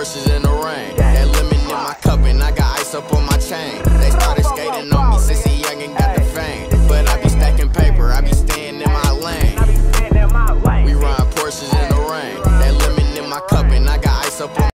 verses in the rain. That lemon in my cup and I got ice up on my chain. They started skating on